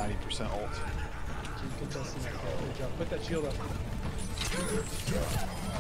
90% ult. Keep contesting that. Good job. Put that shield up.